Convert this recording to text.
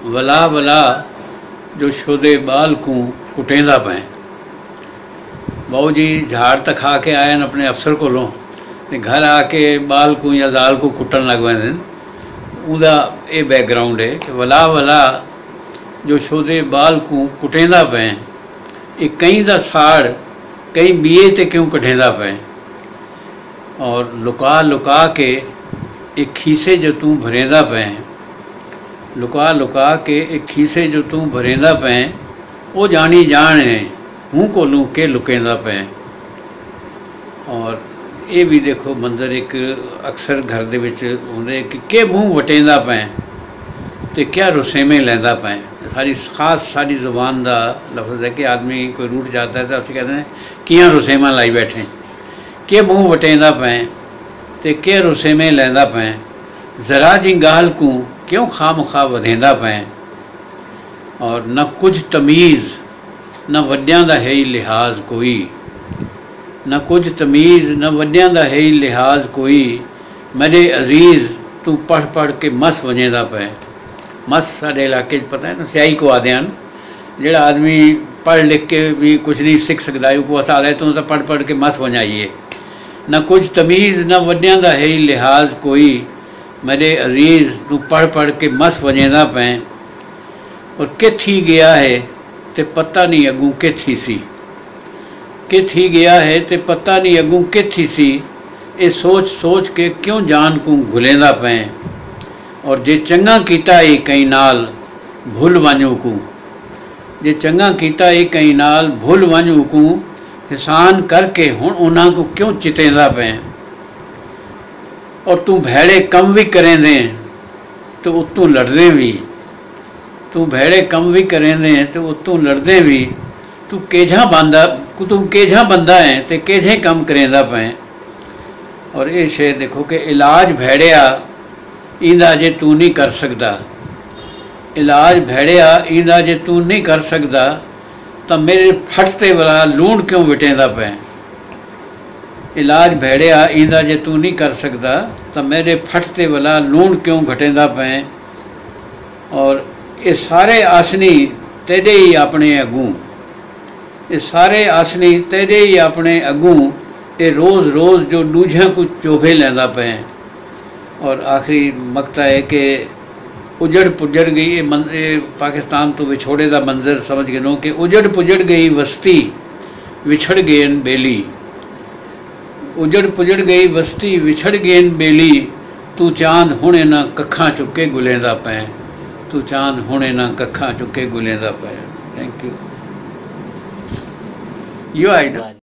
वला वला जो शोदे बाल को कुटेंदा पे। बाबू जी झाड़ तक खा के आए अपने अफसर कोलों, घर आके बाल को या दाल को कुटन लग पैंदे। उहदा ये बैकग्राउंड है कि वला वला जो शोदे बाल को कुटेंदा पे, एक कई दा साड़ कई बीए ते क्यों कटेंदा पे। और लुका लुका के एक खीसे जो तू भरेंदा पे, लुका लुका के एक खीसे जो तू भरेंदा पे, वो जानी जान है हूँ कोलू के लुकेंदा पे। और ये भी देखो मंजर एक अक्सर घर दे विच हुंदे कि मूँह वटेंदा पे ते क्या रुसेमे लैंदा पे। सारी खास साड़ी जुबान का लफ्ज़ है कि आदमी कोई रूठ जाता है तो असं कहते हैं कियां रुसेमा लाई बैठे, के मूँह वटेंदा पे ते के रुसेमे लैंदा पे। ज़रा जी गाल को क्यों खाम खा वधेंदा पे। और न कुछ तमीज़ न वड्यां दा है ही लिहाज कोई, न कुछ तमीज़ न वड्यां दा है ही लिहाज कोई। मेरे अजीज़ तू पढ़ पढ़ के मस वजेंदा पे। मस साढ़े इलाके पता है ना स्याही को आदे हैं, जोड़ा आदमी पढ़ लिख के भी कुछ नहीं सीख सकता है, वो साल है तो पढ़ पढ़ के मस वजाइए। न कुछ तमीज़ न वड्यां दा है ही लिहाज कोई। मेरे अजीज़ तू पढ़ पढ़ के मस वजेंदा पे। और कि थी गया है ते पता नहीं अगू कि थी सी, कि थी गया है ते पता नहीं अगू कि थी सी। ये सोच सोच के क्यों जान को घुलेंदा पे। और जे चंगा कीता ही कई नाल भुल वञू को, जे चंगा कीता ही कई नाल भुल वञू को। हिसान करके हुण उन्हां को क्यों चितेंदा पे। और तू भैड़े कम भी करेंदे तो उत्तों लड़दे भी, तू भैड़े कम भी करेंदे तो उत्तों लड़दे भी। तू केझा बंदा है तो केझे कम करेंदा पे। और ये शेर देखो कि इलाज भैड़िया इंदा जे तू नहीं कर सकता, इलाज भैड़िया इंदा जे तू नहीं कर सकता। तो मेरे फटते वाला लूण क्यों विटेंदा पे। इलाज भैड़िया इंदा जे तू नहीं कर सकता, तो मेरे फटते वाला लूण क्यों घटेंदा पे। और ये सारे आसनी तेरे ही अपने अगू, ये सारे आसनी तेरे ही अपने अगू। ये रोज़ रोज़ जो दूझा को चोभे लेंदा पे। और आखिरी मकता है कि उजड़ पुजड़ गई ये पाकिस्तान तो विछोड़े का मंजर समझ गए कि उजड़ पुजड़ गई वस्ती विछड़ गए बेली, उजड़ पुजड़ गई वस्ती विछड़ गए बेली। तू चांद हुणे ना कखा चुके गुलेंदा पे, तू चांद हुणे ना कखा चुके गुलेंदा पे। Thank you.